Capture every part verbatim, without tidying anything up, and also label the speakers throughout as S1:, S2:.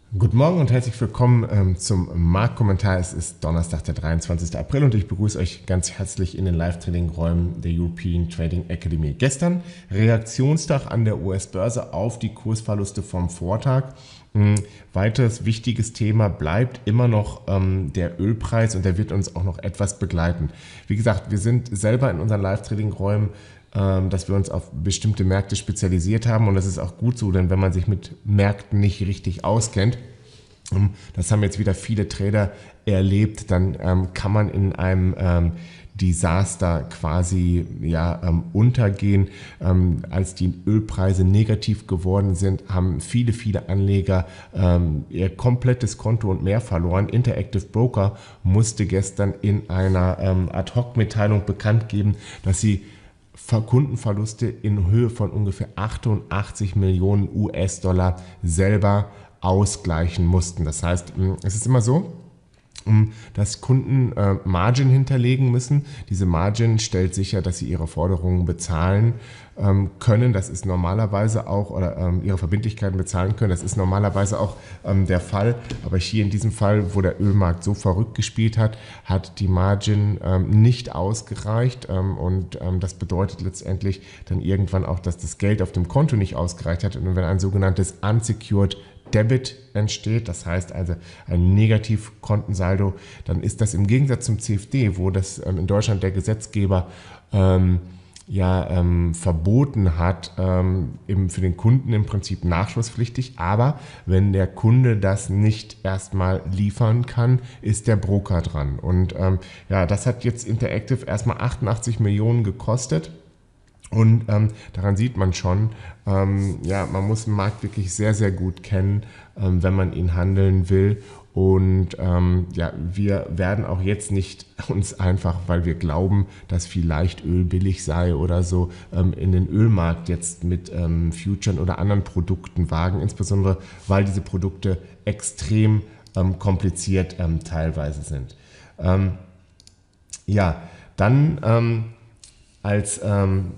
S1: Guten Morgen und herzlich willkommen ähm, zum Marktkommentar. Es ist Donnerstag, der dreiundzwanzigste April und ich begrüße euch ganz herzlich in den Live-Trading-Räumen der European Trading Academy. Gestern Reaktionstag an der U S-Börse auf die Kursverluste vom Vortag. Ein weiteres wichtiges Thema bleibt immer noch ähm, der Ölpreis und der wird uns auch noch etwas begleiten. Wie gesagt, wir sind selber in unseren Live-Trading-Räumen, dass wir uns auf bestimmte Märkte spezialisiert haben und das ist auch gut so, denn wenn man sich mit Märkten nicht richtig auskennt, das haben jetzt wieder viele Trader erlebt, dann ähm, kann man in einem ähm, Desaster quasi ja, ähm, untergehen. Ähm, als die Ölpreise negativ geworden sind, haben viele, viele Anleger ähm, ihr komplettes Konto und mehr verloren. Interactive Broker musste gestern in einer ähm, Ad-Hoc-Mitteilung bekannt geben, dass sie Kundenverluste in Höhe von ungefähr achtundachtzig Millionen U S-Dollar selber ausgleichen mussten. Das heißt, es ist immer so, dass Kunden äh, Margin hinterlegen müssen. Diese Margin stellt sicher, dass sie ihre Forderungen bezahlen ähm, können. Das ist normalerweise auch, oder ähm, ihre Verbindlichkeiten bezahlen können. Das ist normalerweise auch ähm, der Fall. Aber hier in diesem Fall, wo der Ölmarkt so verrückt gespielt hat, hat die Margin ähm, nicht ausgereicht. Ähm, und ähm, das bedeutet letztendlich dann irgendwann auch, dass das Geld auf dem Konto nicht ausgereicht hat. Und wenn ein sogenanntes Unsecured Debit entsteht, das heißt also ein Negativkontensaldo, dann ist das im Gegensatz zum C F D, wo das ähm, in Deutschland der Gesetzgeber ähm, ja ähm, verboten hat, ähm, eben für den Kunden im Prinzip nachschusspflichtig, aber wenn der Kunde das nicht erstmal liefern kann, ist der Broker dran. Und ähm, ja, das hat jetzt Interactive erstmal achtundachtzig Millionen gekostet. Und ähm, daran sieht man schon, ähm, ja, man muss den Markt wirklich sehr, sehr gut kennen, ähm, wenn man ihn handeln will. Und ähm, ja, wir werden auch jetzt nicht uns einfach, weil wir glauben, dass vielleicht Öl billig sei oder so, ähm, in den Ölmarkt jetzt mit ähm, Futuren oder anderen Produkten wagen, insbesondere weil diese Produkte extrem ähm, kompliziert ähm, teilweise sind. Ähm, ja, dann ähm, als ähm,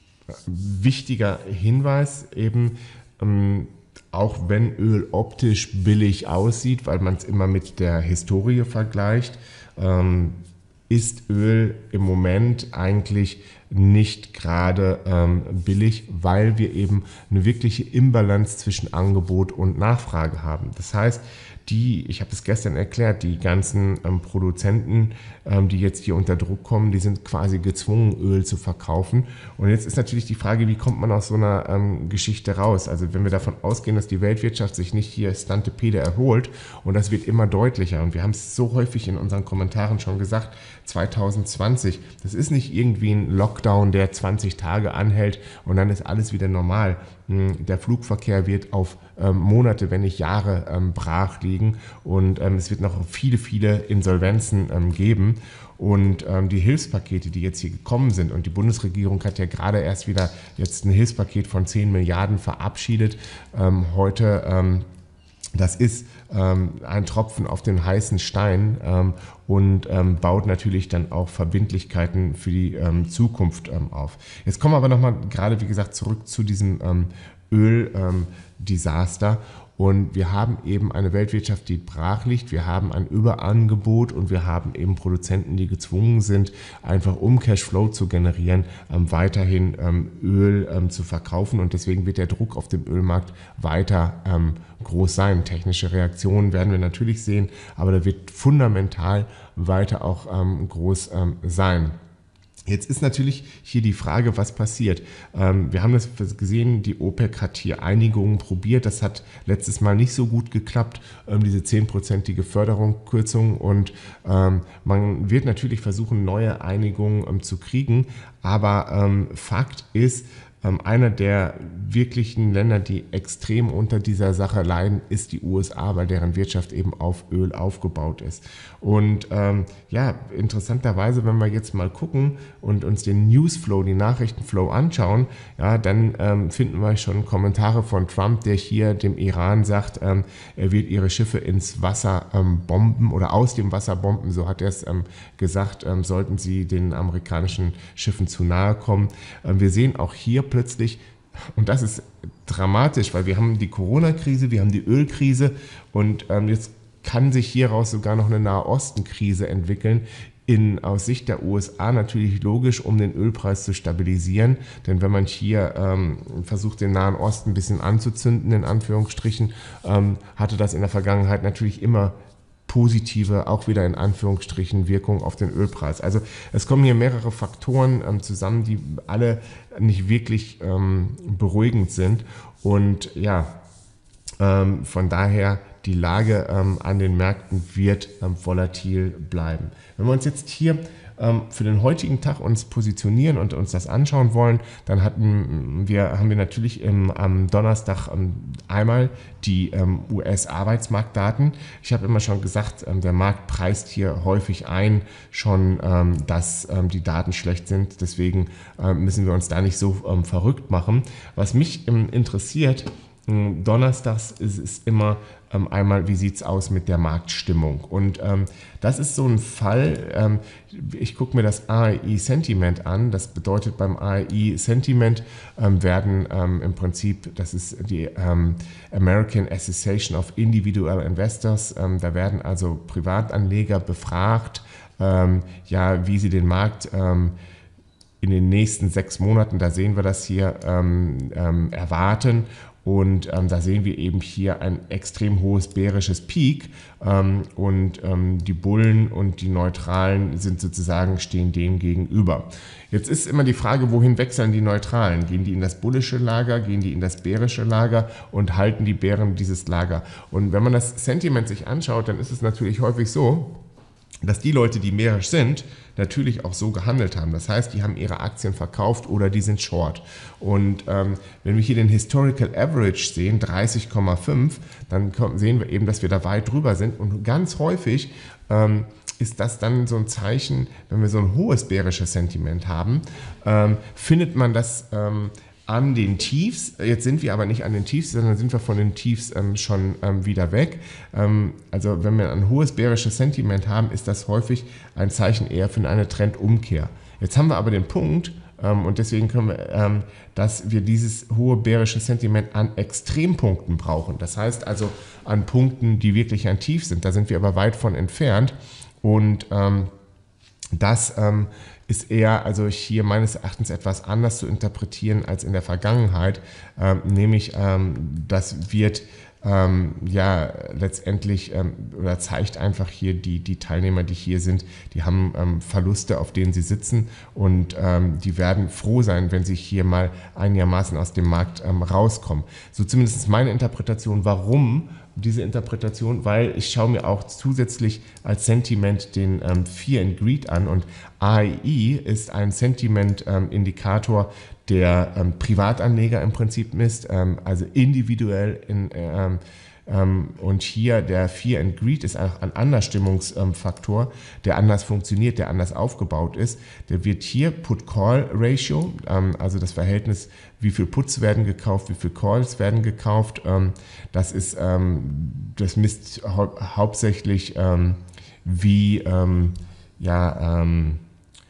S1: wichtiger Hinweis eben, ähm, auch wenn Öl optisch billig aussieht, weil man es immer mit der Historie vergleicht, ähm, ist Öl im Moment eigentlich nicht gerade ähm, billig, weil wir eben eine wirkliche Imbalance zwischen Angebot und Nachfrage haben. Das heißt, die, ich habe es gestern erklärt, die ganzen ähm, Produzenten, ähm, die jetzt hier unter Druck kommen, die sind quasi gezwungen, Öl zu verkaufen. Und jetzt ist natürlich die Frage, wie kommt man aus so einer ähm, Geschichte raus? Also wenn wir davon ausgehen, dass die Weltwirtschaft sich nicht hier Stantepede erholt, und das wird immer deutlicher, und wir haben es so häufig in unseren Kommentaren schon gesagt, zwanzig zwanzig, das ist nicht irgendwie ein Lockdown, der zwanzig Tage anhält und dann ist alles wieder normal. Der Flugverkehr wird auf ähm, Monate, wenn nicht Jahre ähm, brach liegen und ähm, es wird noch viele, viele Insolvenzen ähm, geben. Und ähm, die Hilfspakete, die jetzt hier gekommen sind, und die Bundesregierung hat ja gerade erst wieder jetzt ein Hilfspaket von zehn Milliarden verabschiedet, ähm, heute, ähm, das ist ähm, ein Tropfen auf den heißen Stein ähm, und ähm, baut natürlich dann auch Verbindlichkeiten für die ähm, Zukunft ähm, auf. Jetzt kommen wir aber nochmal gerade, wie gesagt, zurück zu diesem ähm, Öl-Desaster. Ähm, Und wir haben eben eine Weltwirtschaft, die brach liegt, wir haben ein Überangebot und wir haben eben Produzenten, die gezwungen sind, einfach um Cashflow zu generieren, ähm, weiterhin ähm, Öl ähm, zu verkaufen. Und deswegen wird der Druck auf dem Ölmarkt weiter ähm, groß sein. Technische Reaktionen werden wir natürlich sehen, aber da wird fundamental weiter auch ähm, groß ähm, sein. Jetzt ist natürlich hier die Frage, was passiert. Ähm, wir haben das gesehen, die OPEC hat hier Einigungen probiert. Das hat letztes Mal nicht so gut geklappt, ähm, diese zehnprozentige Förderung, Kürzung. Und ähm, man wird natürlich versuchen, neue Einigungen ähm, zu kriegen. Aber ähm, Fakt ist, Ähm, einer der wirklichen Länder, die extrem unter dieser Sache leiden, ist die U S A, weil deren Wirtschaft eben auf Öl aufgebaut ist. Und ähm, ja, interessanterweise, wenn wir jetzt mal gucken und uns den Newsflow, den Nachrichtenflow anschauen, ja, dann ähm, finden wir schon Kommentare von Trump, der hier dem Iran sagt, ähm, er wird ihre Schiffe ins Wasser ähm, bomben oder aus dem Wasser bomben, so hat er es ähm, gesagt, ähm, sollten sie den amerikanischen Schiffen zu nahe kommen. Ähm, wir sehen auch hier plötzlich, und das ist dramatisch, weil wir haben die Corona-Krise, wir haben die Ölkrise und ähm, jetzt kann sich hieraus sogar noch eine Nahosten-Krise entwickeln. In, aus Sicht der U S A natürlich logisch, um den Ölpreis zu stabilisieren. Denn wenn man hier ähm, versucht, den Nahen Osten ein bisschen anzuzünden, in Anführungsstrichen, ähm, hatte das in der Vergangenheit natürlich immer positive, auch wieder in Anführungsstrichen, Wirkung auf den Ölpreis. Also es kommen hier mehrere Faktoren ähm, zusammen, die alle nicht wirklich ähm, beruhigend sind. Und ja, ähm, von daher die Lage ähm, an den Märkten wird ähm, volatil bleiben. Wenn wir uns jetzt hier ähm, für den heutigen Tag uns positionieren und uns das anschauen wollen, dann hatten wir, haben wir natürlich im, am Donnerstag ähm, einmal die ähm, U S-Arbeitsmarktdaten. Ich habe immer schon gesagt, ähm, der Markt preist hier häufig ein, schon, ähm, dass ähm, die Daten schlecht sind. Deswegen ähm, müssen wir uns da nicht so ähm, verrückt machen. Was mich ähm, interessiert, donnerstags ist es immer ähm, einmal, wie sieht es aus mit der Marktstimmung. Und ähm, das ist so ein Fall, ähm, ich gucke mir das A R I-Sentiment an. Das bedeutet, beim A R I-Sentiment ähm, werden ähm, im Prinzip, das ist die ähm, American Association of Individual Investors, ähm, da werden also Privatanleger befragt, ähm, ja, wie sie den Markt ähm, in den nächsten sechs Monaten, da sehen wir das hier, ähm, ähm, erwarten. Und ähm, da sehen wir eben hier ein extrem hohes bärisches Peak ähm, und ähm, die Bullen und die Neutralen sind sozusagen, stehen dem gegenüber. Jetzt ist immer die Frage, wohin wechseln die Neutralen? Gehen die in das bullische Lager, gehen die in das bärische Lager und halten die Bären dieses Lager? Und wenn man das Sentiment sich anschaut, dann ist es natürlich häufig so, dass die Leute, die bärisch sind, natürlich auch so gehandelt haben. Das heißt, die haben ihre Aktien verkauft oder die sind short. Und ähm, wenn wir hier den Historical Average sehen, dreißig Komma fünf, dann sehen wir eben, dass wir da weit drüber sind. Und ganz häufig ähm, ist das dann so ein Zeichen, wenn wir so ein hohes bärisches Sentiment haben, ähm, findet man das ähm, an den Tiefs. Jetzt sind wir aber nicht an den Tiefs, sondern sind wir von den Tiefs ähm, schon ähm, wieder weg. Ähm, also wenn wir ein hohes bärisches Sentiment haben, ist das häufig ein Zeichen eher für eine Trendumkehr. Jetzt haben wir aber den Punkt, ähm, und deswegen können wir, ähm, dass wir dieses hohe bärische Sentiment an Extrempunkten brauchen. Das heißt also an Punkten, die wirklich ein Tief sind. Da sind wir aber weit von entfernt. Und ähm, das ähm, ist eher, also hier meines Erachtens etwas anders zu interpretieren als in der Vergangenheit, ähm, nämlich ähm, das wird ähm, ja letztendlich ähm, oder zeigt einfach hier die, die Teilnehmer, die hier sind, die haben ähm, Verluste, auf denen sie sitzen und ähm, die werden froh sein, wenn sie hier mal einigermaßen aus dem Markt ähm, rauskommen. So zumindest meine Interpretation, warum diese Interpretation, weil ich schaue mir auch zusätzlich als Sentiment den ähm, Fear and Greed an und A R I ist ein Sentiment-Indikator, ähm, der ähm, Privatanleger im Prinzip misst, ähm, also individuell in, ähm, ähm, und hier der Fear and Greed ist auch ein anderer Stimmungsfaktor, ähm, der anders funktioniert, der anders aufgebaut ist. Der wird hier Put-Call-Ratio, ähm, also das Verhältnis, wie viel Puts werden gekauft, wie viel Calls werden gekauft, ähm, das ist, ähm, das misst hau hauptsächlich ähm, wie, ähm, ja, ähm,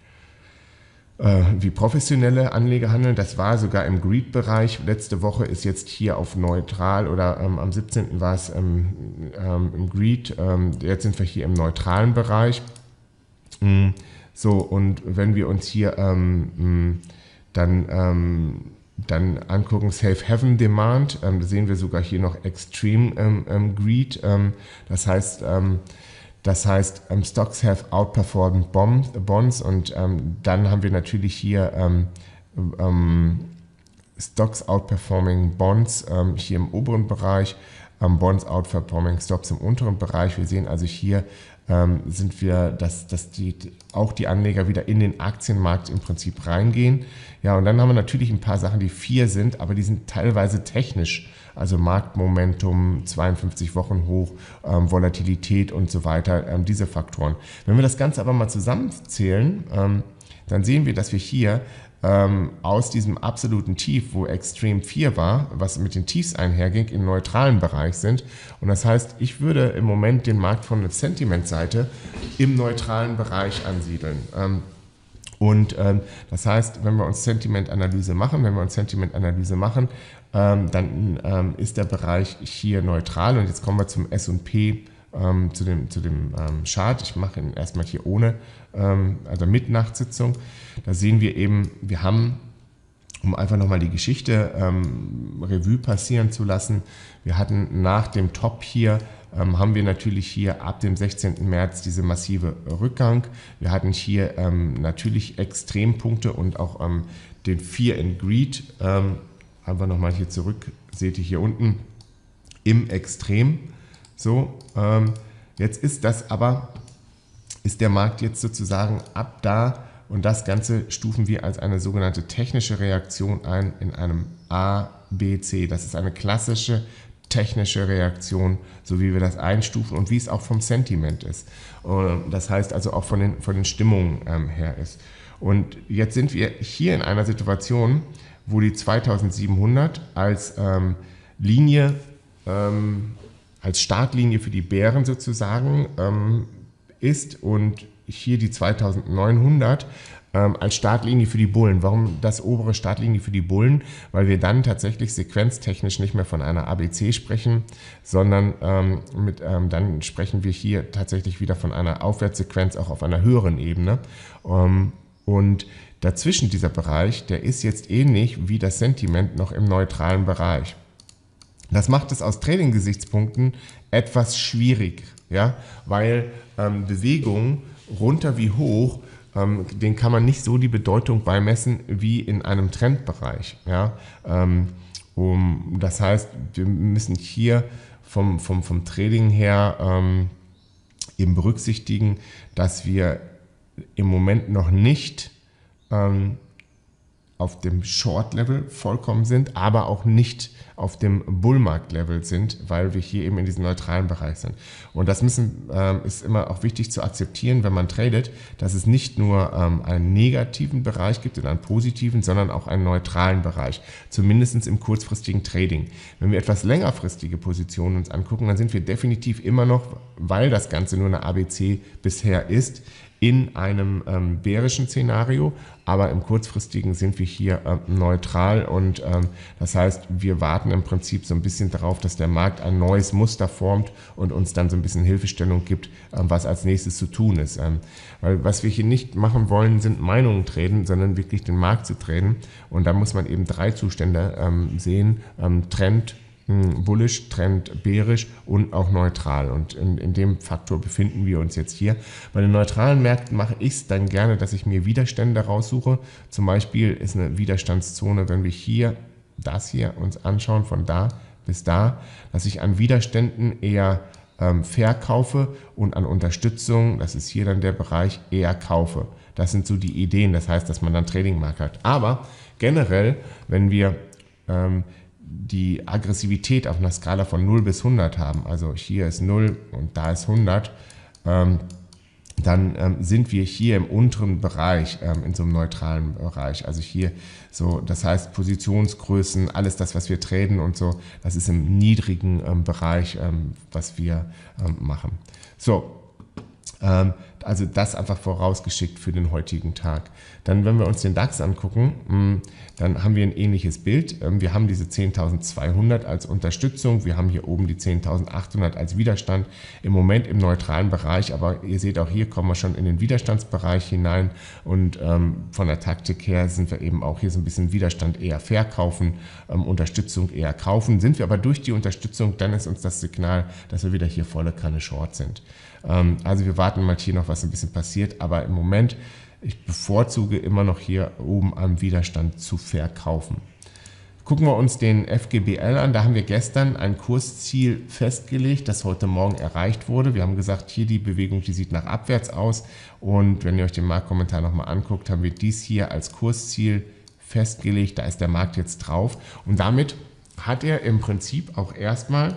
S1: wie professionelle Anleger handeln. Das war sogar im Greed-Bereich. Letzte Woche ist jetzt hier auf neutral oder ähm, am siebzehnten war es ähm, ähm, im Greed. Ähm, jetzt sind wir hier im neutralen Bereich. Mm, so, und wenn wir uns hier ähm, dann, ähm, dann angucken, Safe Haven Demand, ähm, da sehen wir sogar hier noch Extreme ähm, ähm, Greed. Ähm, das heißt, ähm, Das heißt, ähm, Stocks have outperformed bonds und ähm, dann haben wir natürlich hier ähm, ähm, Stocks outperforming bonds ähm, hier im oberen Bereich, ähm, Bonds outperforming Stocks im unteren Bereich. Wir sehen also hier ähm, sind wir, dass, dass die, auch die Anleger wieder in den Aktienmarkt im Prinzip reingehen. Ja, und dann haben wir natürlich ein paar Sachen, die vier sind, aber die sind teilweise technisch. Also Marktmomentum, zweiundfünfzig Wochen hoch, ähm, Volatilität und so weiter, ähm, diese Faktoren. Wenn wir das Ganze aber mal zusammenzählen, ähm, dann sehen wir, dass wir hier ähm, aus diesem absoluten Tief, wo Extreme vier war, was mit den Tiefs einherging, im neutralen Bereich sind. Und das heißt, ich würde im Moment den Markt von der Sentiment-Seite im neutralen Bereich ansiedeln. Ähm, Und ähm, das heißt, wenn wir uns Sentimentanalyse machen, wenn wir uns Sentimentanalyse machen, ähm, dann ähm, ist der Bereich hier neutral. Und jetzt kommen wir zum S und P, ähm, zu dem, zu dem ähm, Chart. Ich mache ihn erstmal hier ohne, ähm, also mit Nachtsitzung. Da sehen wir eben, wir haben, um einfach nochmal die Geschichte ähm, Revue passieren zu lassen, wir hatten nach dem Top hier, ähm, haben wir natürlich hier ab dem sechzehnten März diese massive Rückgang. Wir hatten hier ähm, natürlich Extrempunkte und auch ähm, den Fear and Greed, ähm, einfach nochmal hier zurück, seht ihr hier unten, im Extrem. So, ähm, jetzt ist das aber, ist der Markt jetzt sozusagen ab da, und das Ganze stufen wir als eine sogenannte technische Reaktion ein in einem A, B, C. Das ist eine klassische technische Reaktion, so wie wir das einstufen und wie es auch vom Sentiment ist. Das heißt also auch von den, von den Stimmungen ähm, her ist. Und jetzt sind wir hier in einer Situation, wo die zweitausendsiebenhundert als ähm, Linie, ähm, als Startlinie für die Bären sozusagen ähm, ist und hier die zweitausendneunhundert ähm, als Startlinie für die Bullen. Warum das obere Startlinie für die Bullen? Weil wir dann tatsächlich sequenztechnisch nicht mehr von einer A B C sprechen, sondern ähm, mit, ähm, dann sprechen wir hier tatsächlich wieder von einer Aufwärtssequenz auch auf einer höheren Ebene. Ähm, und dazwischen dieser Bereich, der ist jetzt ähnlich wie das Sentiment noch im neutralen Bereich. Das macht es aus Trading-Gesichtspunkten etwas schwierig, ja, weil ähm, Bewegungen runter wie hoch, ähm, denen kann man nicht so die Bedeutung beimessen wie in einem Trendbereich. Ja? Ähm, um, das heißt, wir müssen hier vom, vom, vom Trading her ähm, eben berücksichtigen, dass wir im Moment noch nicht ähm, auf dem Short-Level vollkommen sind, aber auch nicht auf dem Bullmarkt-Level sind, weil wir hier eben in diesem neutralen Bereich sind. Und das müssen, ähm, ist immer auch wichtig zu akzeptieren, wenn man tradet, dass es nicht nur ähm, einen negativen Bereich gibt und einen positiven, sondern auch einen neutralen Bereich, zumindest im kurzfristigen Trading. Wenn wir etwas längerfristige Positionen uns angucken, dann sind wir definitiv immer noch, weil das Ganze nur eine A B C bisher ist, in einem ähm, bärischen Szenario, aber im kurzfristigen sind wir hier ähm, neutral und ähm, das heißt, wir warten im Prinzip so ein bisschen darauf, dass der Markt ein neues Muster formt und uns dann so ein bisschen Hilfestellung gibt, ähm, was als nächstes zu tun ist. Ähm, weil was wir hier nicht machen wollen, sind Meinungen traden, sondern wirklich den Markt zu traden und da muss man eben drei Zustände ähm, sehen, ähm, Trend, bullish, Trend, bärisch und auch neutral. Und in, in dem Faktor befinden wir uns jetzt hier. Bei den neutralen Märkten mache ich es dann gerne, dass ich mir Widerstände raussuche. Zum Beispiel ist eine Widerstandszone, wenn wir hier das hier uns anschauen, von da bis da, dass ich an Widerständen eher ähm, verkaufe und an Unterstützung, das ist hier dann der Bereich, eher kaufe. Das sind so die Ideen, das heißt, dass man dann Trading-Markt hat. Aber generell, wenn wir ähm, die Aggressivität auf einer Skala von null bis hundert haben, also hier ist null und da ist hundert, ähm, dann ähm, sind wir hier im unteren Bereich, ähm, in so einem neutralen Bereich. Also hier so, das heißt Positionsgrößen, alles das, was wir traden und so, das ist im niedrigen ähm, Bereich, ähm, was wir ähm, machen. So, ähm, also das einfach vorausgeschickt für den heutigen Tag. Dann, wenn wir uns den DAX angucken, mh, dann haben wir ein ähnliches Bild. Ähm, wir haben diese zehntausendzweihundert als Unterstützung, wir haben hier oben die zehntausendachthundert als Widerstand, im Moment im neutralen Bereich, aber ihr seht auch hier kommen wir schon in den Widerstandsbereich hinein und ähm, von der Taktik her sind wir eben auch hier so ein bisschen Widerstand eher verkaufen, ähm, Unterstützung eher kaufen. Sind wir aber durch die Unterstützung, dann ist uns das Signal, dass wir wieder hier volle Kanne Short sind. Ähm, also wir warten mal hier noch, was ein bisschen passiert, aber im Moment, ich bevorzuge immer noch hier oben am Widerstand zu verkaufen. Gucken wir uns den F G B L an, da haben wir gestern ein Kursziel festgelegt, das heute Morgen erreicht wurde. Wir haben gesagt, hier die Bewegung, die sieht nach abwärts aus und wenn ihr euch den Marktkommentar nochmal anguckt, haben wir dies hier als Kursziel festgelegt, da ist der Markt jetzt drauf und damit hat er im Prinzip auch erstmal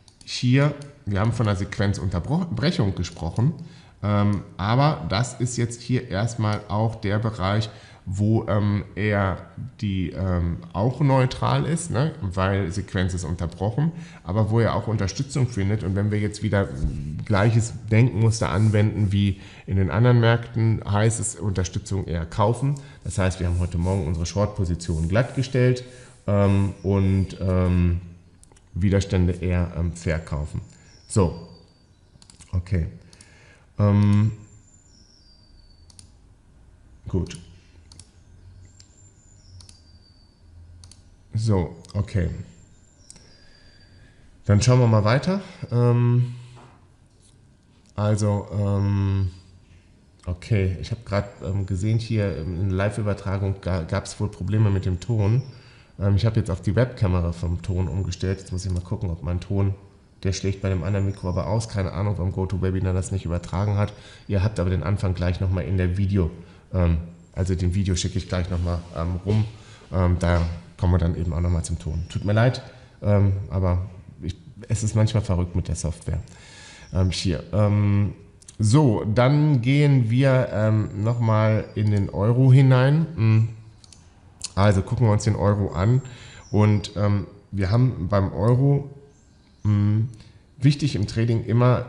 S1: hier, wir haben von einer Sequenzunterbrechung gesprochen, ähm, aber das ist jetzt hier erstmal auch der Bereich, wo ähm, er die ähm, auch neutral ist, ne, weil Sequenz ist unterbrochen, aber wo er auch Unterstützung findet. Und wenn wir jetzt wieder gleiches Denkmuster anwenden wie in den anderen Märkten, heißt es Unterstützung eher kaufen. Das heißt, wir haben heute Morgen unsere Short-Position glattgestellt ähm, und ähm, Widerstände eher ähm, verkaufen. So, okay. Ähm, gut. So, okay. Dann schauen wir mal weiter. Ähm, also, ähm, okay, ich habe gerade ähm, gesehen, hier in der Live-Übertragung gab es wohl Probleme mit dem Ton. Ähm, ich habe jetzt auf die Webkamera vom Ton umgestellt. Jetzt muss ich mal gucken, ob mein Ton, der schlägt bei dem anderen Mikro aber aus. Keine Ahnung, warum GoToWebinar das nicht übertragen hat. Ihr habt aber den Anfang gleich nochmal in der Video, ähm, also den Video schicke ich gleich nochmal ähm, rum. Ähm, da kommen wir dann eben auch nochmal zum Ton. Tut mir leid, ähm, aber ich, es ist manchmal verrückt mit der Software. Ähm, hier. Ähm, so, dann gehen wir ähm, nochmal in den Euro hinein. Also gucken wir uns den Euro an. Und ähm, wir haben beim Euro mh, wichtig im Trading immer,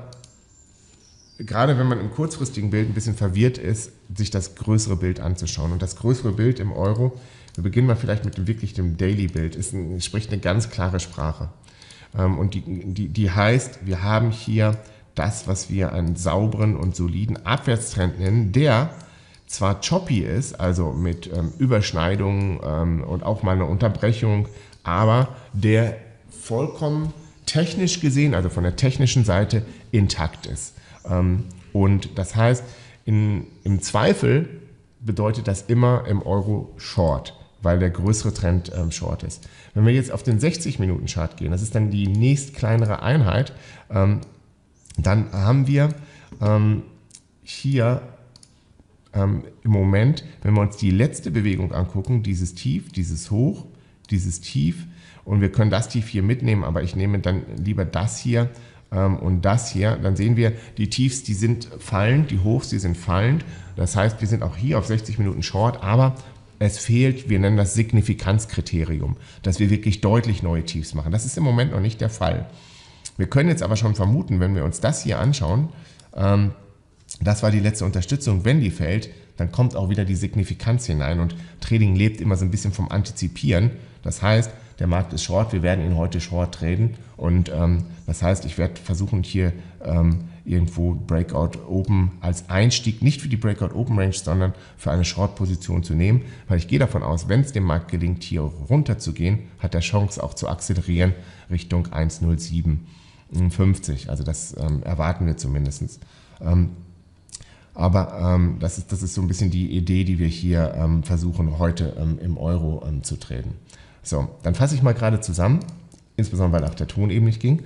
S1: gerade wenn man im kurzfristigen Bild ein bisschen verwirrt ist, sich das größere Bild anzuschauen. Und das größere Bild im Euro, wir beginnen mal vielleicht mit dem, wirklich dem Daily-Bild, ist ein, spricht eine ganz klare Sprache. Ähm, und die, die, die heißt, wir haben hier das, was wir einen sauberen und soliden Abwärtstrend nennen, der zwar choppy ist, also mit ähm, Überschneidungen ähm, und auch mal eine Unterbrechung, aber der vollkommen technisch gesehen, also von der technischen Seite, intakt ist. Ähm, und das heißt, in, im Zweifel bedeutet das immer im Euro Short, weil der größere Trend ähm, Short ist. Wenn wir jetzt auf den sechzig Minuten Chart gehen, das ist dann die nächst kleinere Einheit, ähm, dann haben wir ähm, hier ähm, im Moment, wenn wir uns die letzte Bewegung angucken, dieses Tief, dieses Hoch, dieses Tief, und wir können das Tief hier mitnehmen, aber ich nehme dann lieber das hier ähm, und das hier, dann sehen wir, die Tiefs, die sind fallend, die Hochs, die sind fallend. Das heißt, wir sind auch hier auf sechzig Minuten Short, aber es fehlt, wir nennen das Signifikanzkriterium, dass wir wirklich deutlich neue Tiefs machen. Das ist im Moment noch nicht der Fall. Wir können jetzt aber schon vermuten, wenn wir uns das hier anschauen, ähm, das war die letzte Unterstützung, wenn die fällt, dann kommt auch wieder die Signifikanz hinein und Trading lebt immer so ein bisschen vom Antizipieren. Das heißt, der Markt ist short, wir werden ihn heute short traden und ähm, das heißt, ich werde versuchen hier ähm, irgendwo Breakout Open als Einstieg, nicht für die Breakout Open Range, sondern für eine Short-Position zu nehmen, weil ich gehe davon aus, wenn es dem Markt gelingt, hier runter zu gehen, hat er Chance auch zu akzelerieren Richtung eins null sieben fünfzig, also das ähm, erwarten wir zumindest. Ähm, aber ähm, das, ist, das ist so ein bisschen die Idee, die wir hier ähm, versuchen heute ähm, im Euro ähm, zu traden. So, dann fasse ich mal gerade zusammen, insbesondere weil auch der Ton eben nicht ging.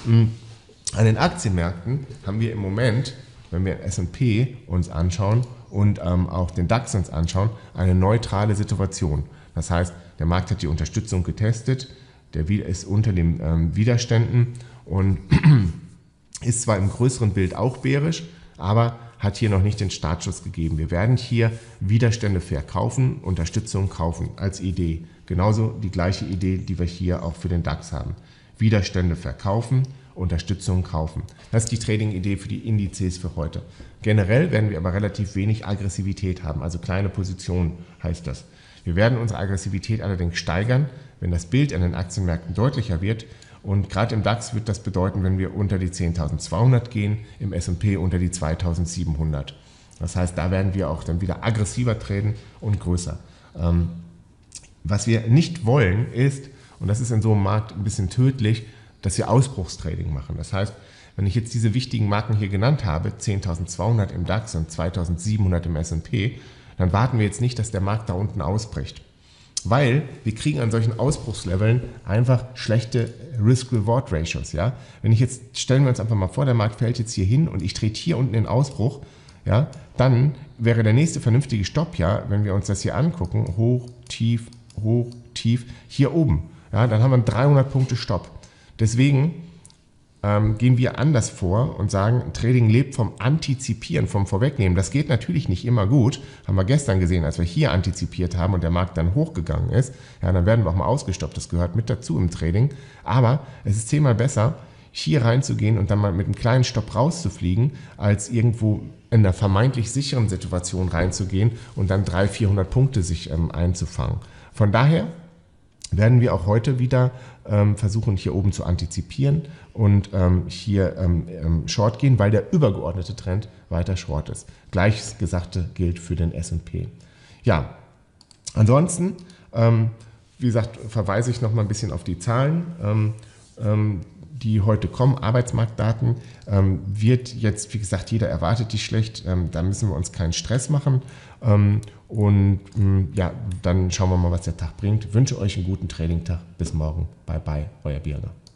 S1: An den Aktienmärkten haben wir im Moment, wenn wir S und P uns anschauen und ähm, auch den DAX uns anschauen, eine neutrale Situation. Das heißt, der Markt hat die Unterstützung getestet, der ist unter den ähm, Widerständen und ist zwar im größeren Bild auch bärisch, aber hat hier noch nicht den Startschuss gegeben. Wir werden hier Widerstände verkaufen, Unterstützung kaufen als Idee. Genauso die gleiche Idee, die wir hier auch für den DAX haben. Widerstände verkaufen, Unterstützung kaufen. Das ist die Trading-Idee für die Indizes für heute. Generell werden wir aber relativ wenig Aggressivität haben, also kleine Positionen heißt das. Wir werden unsere Aggressivität allerdings steigern, wenn das Bild an den Aktienmärkten deutlicher wird. Und gerade im DAX wird das bedeuten, wenn wir unter die zehntausendzweihundert gehen, im S und P unter die zweitausendsiebenhundert. Das heißt, da werden wir auch dann wieder aggressiver traden und größer. Ähm, was wir nicht wollen ist, und das ist in so einem Markt ein bisschen tödlich, dass wir Ausbruchstrading machen. Das heißt, wenn ich jetzt diese wichtigen Marken hier genannt habe, zehntausendzweihundert im DAX und zweitausendsiebenhundert im S und P, dann warten wir jetzt nicht, dass der Markt da unten ausbricht. Weil wir kriegen an solchen Ausbruchsleveln einfach schlechte Risk-Reward-Ratios. Ja? Wenn ich jetzt, stellen wir uns einfach mal vor, der Markt fällt jetzt hier hin und ich trete hier unten in Ausbruch, ja, dann wäre der nächste vernünftige Stopp, ja, wenn wir uns das hier angucken, hoch, tief, hoch, tief, hier oben. Ja, dann haben wir einen dreihundert Punkte Stopp. Deswegen ähm, gehen wir anders vor und sagen, Trading lebt vom Antizipieren, vom Vorwegnehmen. Das geht natürlich nicht immer gut. Haben wir gestern gesehen, als wir hier antizipiert haben und der Markt dann hochgegangen ist. Ja, dann werden wir auch mal ausgestoppt. Das gehört mit dazu im Trading. Aber es ist zehnmal besser, hier reinzugehen und dann mal mit einem kleinen Stopp rauszufliegen, als irgendwo in einer vermeintlich sicheren Situation reinzugehen und dann dreihundert, vierhundert Punkte sich ähm, einzufangen. Von daher werden wir auch heute wieder ähm, versuchen, hier oben zu antizipieren und ähm, hier ähm, ähm, Short gehen, weil der übergeordnete Trend weiter Short ist. Gleiches Gesagte gilt für den S und P. Ja, ansonsten, ähm, wie gesagt, verweise ich noch mal ein bisschen auf die Zahlen, ähm, ähm, die heute kommen. Arbeitsmarktdaten ähm, wird jetzt, wie gesagt, jeder erwartet die schlecht. Ähm, da müssen wir uns keinen Stress machen. Ähm, und ähm, ja, dann schauen wir mal, was der Tag bringt. Ich wünsche euch einen guten Trading-Tag. Bis morgen. Bye bye, euer Birger.